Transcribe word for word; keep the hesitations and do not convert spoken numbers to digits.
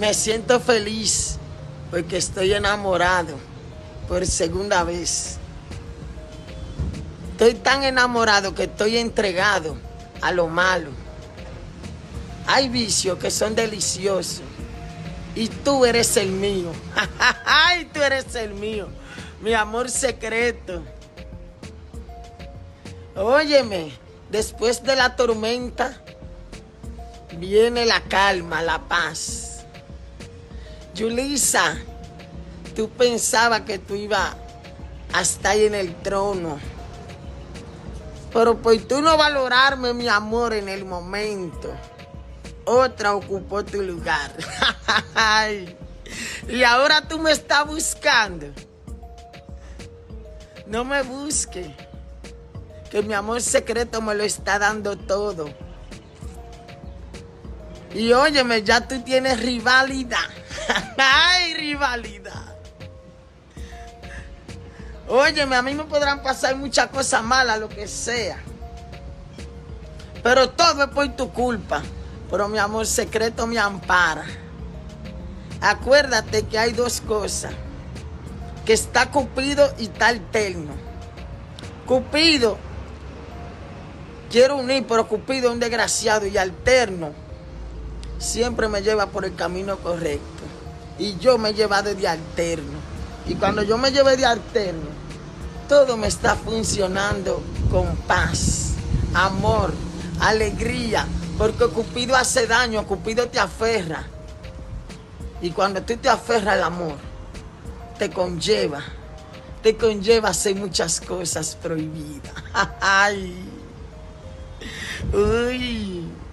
Me siento feliz porque estoy enamorado por segunda vez. Estoy tan enamorado que estoy entregado a lo malo. Hay vicios que son deliciosos y tú eres el mío. Ay, tú eres el mío, mi amor secreto. Óyeme, después de la tormenta viene la calma, la paz. Yulisa, tú pensabas que tú ibas a estar ahí en el trono, pero por tú no valorarme, mi amor, en el momento, otra ocupó tu lugar. Y ahora tú me estás buscando. No me busques, que mi amor secreto me lo está dando todo. Y óyeme, ya tú tienes rivalidad. ¡Ay, rivalidad! Óyeme, a mí me podrán pasar muchas cosas malas, lo que sea, pero todo es por tu culpa. Pero mi amor secreto me ampara. Acuérdate que hay dos cosas, que está Cupido y está Alterno. Cupido quiero unir, pero Cupido es un desgraciado, y Alterno siempre me lleva por el camino correcto. Y yo me he llevado de Alterno. Y cuando yo me llevé de Alterno, todo me está funcionando con paz, amor, alegría. Porque Cupido hace daño, Cupido te aferra. Y cuando tú te aferras al amor, te conlleva, te conlleva a hacer muchas cosas prohibidas. Ay, uy.